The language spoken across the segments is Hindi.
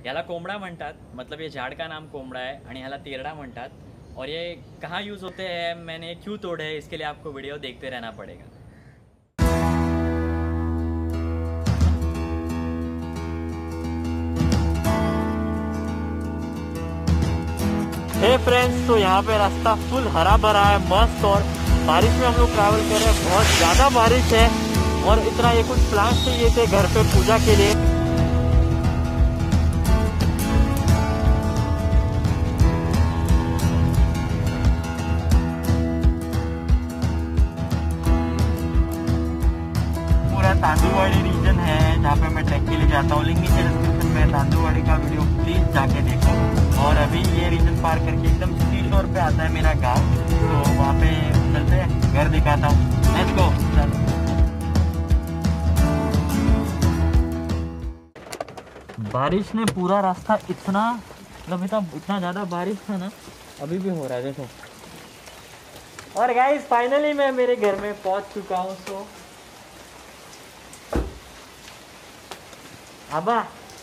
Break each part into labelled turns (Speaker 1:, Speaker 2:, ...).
Speaker 1: याला कोंबडा म्हणतात, मतलब ये झाड़ का नाम कोंबड़ा है आणि ह्याला तेरडा म्हणतात। और ये कहाँ यूज़ होते हैं, मैंने क्यों तोड़े हैं, इसके लिए आपको वीडियो देखते रहना पड़ेगा। हे फ्रेंड्स, तो यहाँ पे रास्ता फुल हरा भरा है, मस्त। और बारिश में हम लोग ट्रैवल कर रहे हैं, बहुत ज़्यादा बारिश है। और इतना ये कुछ प्लांट्स चाहिए थे घर पे पूजा के लिए। पूरा तांदुलवाड़ी रीजन है जहाँ पे मैं ट्रैक के लिए जाता हूँ। लिंक नीचे डिस्क्रिप्शन में तांदुलवाड़ी का वीडियो प्लीज जाके देखो। और अभी ये रीजन पार करके एकदम सी शोर पे आता है मेरा गांव, तो वहाँ पे चलते हैं, घर दिखाता हूँ। Let's go. बारिश ने पूरा रास्ता इतना ज़्यादा बारिश था ना, अभी भी हो रहा है देखो। और गाइस फाइनली मैं मेरे घर में पहुंच चुका हूँ। सो अबा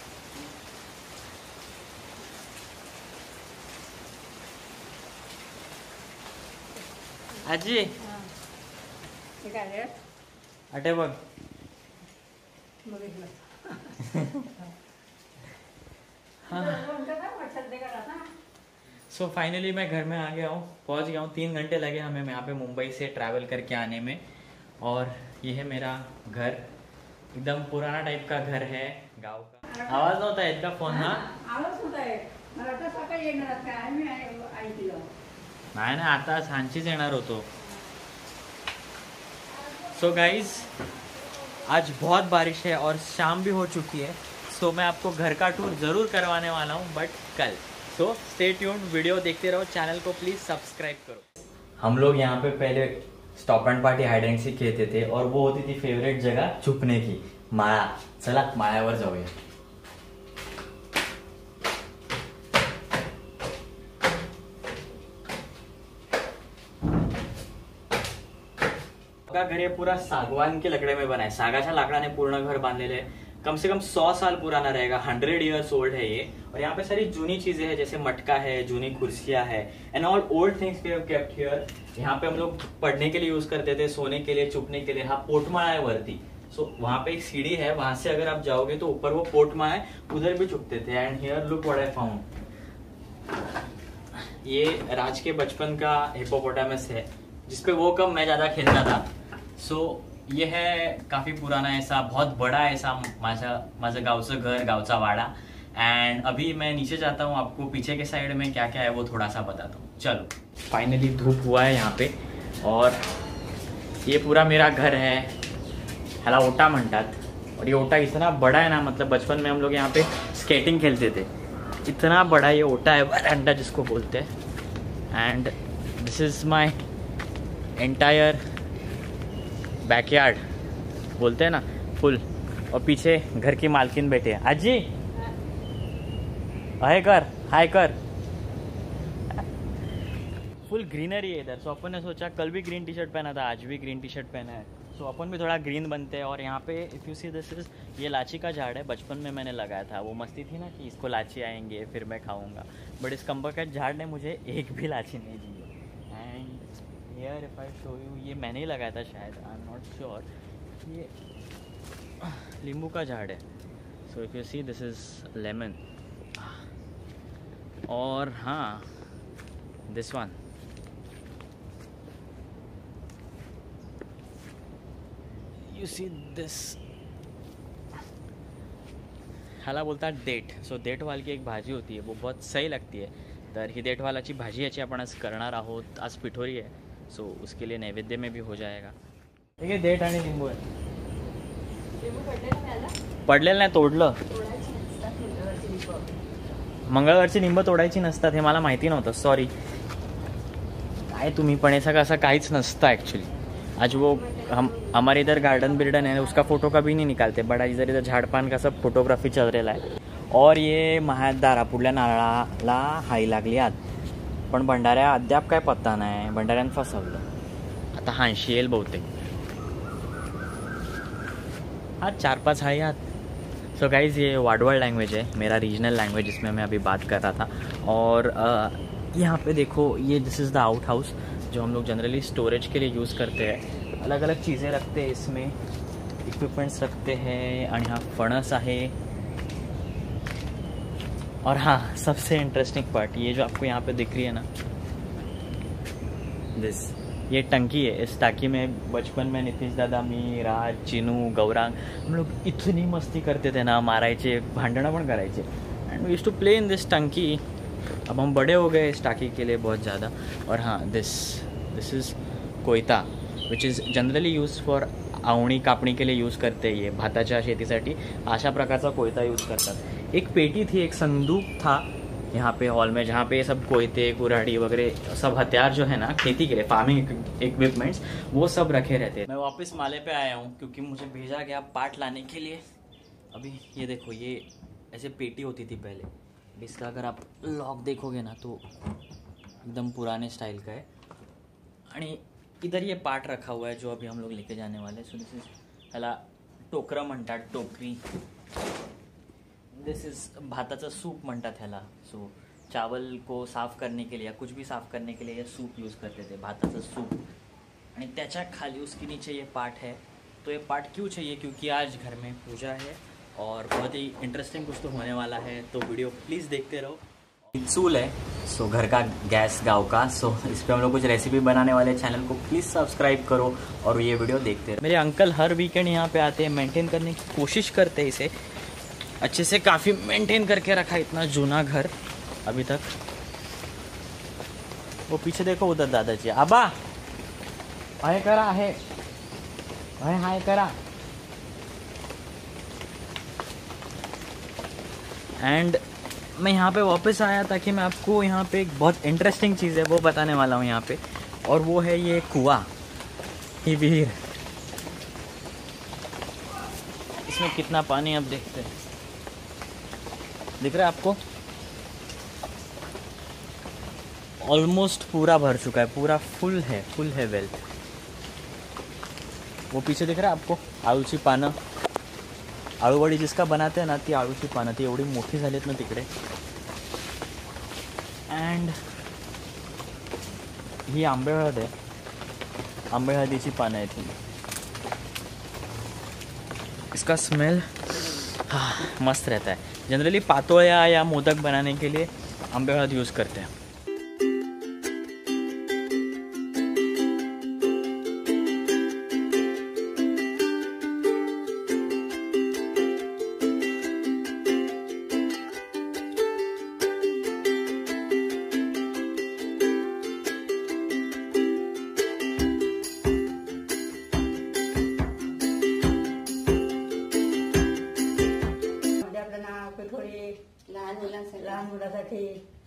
Speaker 1: आजी अटे बघ। सो फाइनली मैं घर में आ गया हूँ, पहुँच गया हूँ। 3 घंटे लगे हमें यहाँ पे मुंबई से ट्रैवल करके आने में। और ये है मेरा घर, एकदम पुराना टाइप का घर है गांव का। आवाज नव्हता येत का फोन? ना
Speaker 2: आवाज होत आहे, मला आता सकाळी येणार काय मी ऐकलं
Speaker 1: नाही ना, आता सांचीच येणार होतो। सो गाइज आज बहुत बारिश है और शाम भी हो चुकी है। सो मैं आपको घर का टूर ज़रूर करवाने वाला हूँ, बट कल। सो स्टे ट्यून्ड, वीडियो देखते रहो, चैनल को प्लीज़ सब्सक्राइब करो। हम लोग यहाँ पे पहले stop and party hide and seek खेळते थे और वो होती थी फेवरेट जगह छुपने की, माळा। चला माळ्यावर जाऊया। का घर ये पूरा सागवान के लकड़े में बना है, सागाच्या लाकडाने पूर्ण घर बांधलेले है। कम से कम 100 साल पुराना रहेगा, 100 ईयर्स ओल्ड है ये। और यहाँ पे सारी जूनी चीजें हैं, जैसे मटका है, जूनी कुर्सियां है, and all old things we have kept here. यहाँ पे हम लोग पढ़ने के लिए यूज करते थे, सोने के लिए, छुपने के लिए। हाँ, पोटमाळा है वरती। सो वहाँ पे एक सीढ़ी है, वहां से अगर आप जाओगे तो ऊपर वो पोटमाळा है, उधर भी छुपते थे। And here look what I found, ये राज के बचपन का हिप्पोपोटामस है, जिसपे वो कब मैं ज्यादा खेलता था। सो ये है काफी पुराना ऐसा, बहुत बड़ा ऐसा माझं गावचं घर, गावचा वाड़ा। एंड अभी मैं नीचे जाता हूँ, आपको पीछे के साइड में क्या क्या है वो थोड़ा सा बताता हूँ। चलो, फाइनली धूप हुआ है यहाँ पे। और ये पूरा मेरा घर है, ह्याला ओटा म्हणतात। और ये ओटा इतना बड़ा है ना, मतलब बचपन में हम लोग यहाँ पे स्केटिंग खेलते थे, इतना बड़ा ये ओटा है, वरांडा जिसको बोलते हैं। And this is my entire backyard, बोलते हैं ना, फुल। और पीछे घर की मालकिन बैठी है। आजी हाय कर, हाय कर। फुल ग्रीनरी है इधर। सो अपन ने सोचा, कल भी ग्रीन टी शर्ट पहना था, आज भी ग्रीन टी शर्ट पहना है। सो अपन भी थोड़ा ग्रीन बनते हैं। और यहाँ पे if you see this is, ये लाची का झाड़ है, बचपन में मैंने लगाया था। वो मस्ती थी ना कि इसको लाची आएंगे फिर मैं खाऊंगा, बट इस कंबर के झाड़ ने मुझे एक भी लाची नहीं दी है। And here if I show you, ये मैंने ही लगाया था शायद, आई एम नॉट श्योर। ये नींबू का झाड़ है। So if you see this is lemon. और हाँ, this one, you see this, ह्याला बोलतात देठ। सो देठवाल की एक भाजी होती है, वो बहुत सही लगती है। तर ही देठवालाची भाजी याची आपण आज करणार आहोत। आज पिठोरी है, सो उसके लिए नैवेद्य में भी हो जाएगा। ठीक है, देठ आणि लिंबू आहे। पडलेलं नाही, तोडलं। मंगळवारची लिंब तोडायची नसतात, हे मला माहिती नव्हतं, सॉरी। काय तुम्ही पण, ऐसा कसं काहीच नसतं एक्चुअली। आज वो हमारे इधर गार्डन बिर्डन है, उसका फोटो कभी नहीं निकालते, बट इधर झाडपान का सब फोटोग्राफी चल रहा है। और ये दारापुरल्या नारळाला हाळी लागली आत, पण भंडाऱ्या अद्याप काय पत्ता नाही, भंडाऱ्यानं फसवलं। आता हांशी येईल बहुतेक। हा 4-5 हाळी आत, सो गाइज़ ये वाडवल लैंग्वेज है, मेरा रीजनल लैंग्वेज जिसमें मैं अभी बात कर रहा था। और यहाँ पे देखो ये this is the outhouse जो हम लोग जनरली स्टोरेज के लिए यूज़ करते हैं। अलग अलग चीज़ें रखते हैं इसमें, इक्विपमेंट्स रखते हैं। और यहाँ फणस है। और हाँ, सबसे इंटरेस्टिंग पार्ट ये जो आपको यहाँ पे दिख रही है ना, ये टंकी है। इस टाँकी में बचपन में नितीश दादा, मी, राज, चिनू, गौरांग हम लोग इतनी मस्ती करते थे ना, मारायचे, भांडणं पण करायचे। And we used to play in this टंकी। अब हम बड़े हो गए इस टाँकी के लिए बहुत ज़्यादा। और हाँ, दिस इज़ कोयता which is generally use for आवणी कापणी के लिए यूज़ करते हैं। ये भाताच्या शेतीसाठी अशा प्रकारचा कोयता यूज़ करतात। एक पेटी थी, एक संदूक था यहाँ पे हॉल में, जहाँ पे सब कोयते, कुऱ्हाड़ी वगैरह सब हथियार जो है ना खेती के लिए, फार्मिंग इक्विपमेंट्स, वो सब रखे रहते हैं। मैं वापस माले पे आया हूँ क्योंकि मुझे भेजा गया पार्ट लाने के लिए। अभी ये देखो, ये ऐसे पेटी होती थी पहले। इसका अगर आप लॉक देखोगे ना तो एकदम पुराने स्टाइल का है। आणि इधर ये पार्ट रखा हुआ है जो अभी हम लोग लेके जाने वाले हैं। सो दिस इज ह्याला टोकरं म्हणतात, टोकरी। दिस इज भाताचा सूप म्हणतात ह्याला। सो चावल को साफ करने के लिए या कुछ भी साफ करने के लिए ये सूप यूज़ करते थे, भाताचा सूप। आणि त्याच्या खाली उसके नीचे ये पार्ट है। तो ये पार्ट क्यों चाहिए? क्योंकि आज घर में पूजा है और बहुत ही इंटरेस्टिंग कुछ तो होने वाला है। तो वीडियो प्लीज़ देखते रहो। चूल है, सो घर का गैस गाँव का। सो इस पर हम लोग कुछ रेसिपी बनाने वाले। चैनल को प्लीज़ सब्सक्राइब करो और ये वीडियो देखते रहो। मेरे अंकल हर वीकेंड यहाँ पे आते हैं, मेंटेन करने की कोशिश करते हैं इसे अच्छे से। काफ़ी मेंटेन करके रखा इतना जूना घर अभी तक। वो पीछे देखो, उधर दादाजी। आबा हाय करा है, हाय करा। एंड मैं यहाँ पे वापस आया ताकि मैं आपको यहाँ पे एक बहुत इंटरेस्टिंग चीज़ है वो बताने वाला हूँ यहाँ पे। और वो है ये कुआं, ये विहीर। इसमें कितना पानी आप देखते हैं, दिख रहा है आपको? ऑलमोस्ट पूरा भर चुका है, पूरा फुल है वेल। वो पीछे दिख रहा है आपको, आळूची पानं, आळूवडी जिसका बनाते हैं ना, ती आळूची पानं ती एवढी मोठी झालीत ना तिकडे। अँड ही आंबे हळद आहे, आंबे हळदीची पानं आहेत ही। इसका स्मेल मस्त रहता है। जनरली पातोळ्या या मोदक बनाने के लिए आंबे हळद यूज़ करते हैं।
Speaker 2: लहान मुलासाठी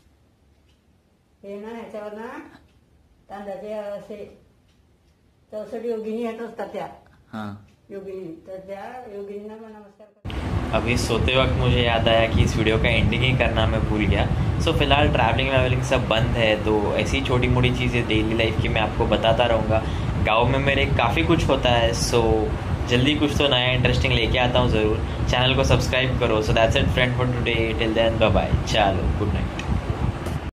Speaker 2: हे ना, ह्याच्यावर ना तांदळाचे असे 64 योगिनी येत असतात त्या।
Speaker 1: हाँ,
Speaker 2: योगिनी, तर त्या योगिनींना पण नमस्कार करते।
Speaker 1: अभी सोते वक्त मुझे याद आया कि इस वीडियो का एंडिंग ही करना मैं भूल गया। सो फिलहाल ट्रैवलिंग सब बंद है, तो ऐसी छोटी मोटी चीज़ें डेली लाइफ की मैं आपको बताता रहूँगा। गाँव में मेरे काफ़ी कुछ होता है। सो जल्दी कुछ तो नया इंटरेस्टिंग लेके आता हूँ ज़रूर। चैनल को सब्सक्राइब करो। So that's it friend for today. Till then bye bye. चलो गुड नाइट।